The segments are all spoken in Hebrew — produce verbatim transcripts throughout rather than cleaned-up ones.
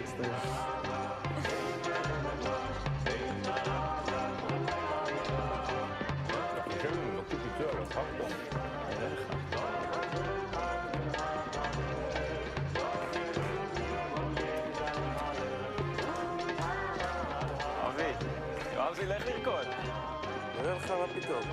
מצטער. חושב אם נוקטו פיצוי על הפקטור. נראה לך. אבי, יואב זה ילך לרקוד. נראה לך מה פתאום.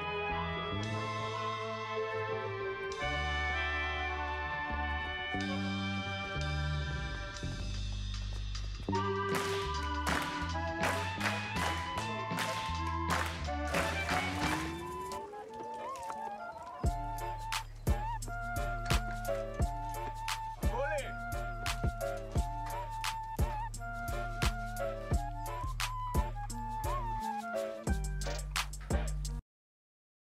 Thank you.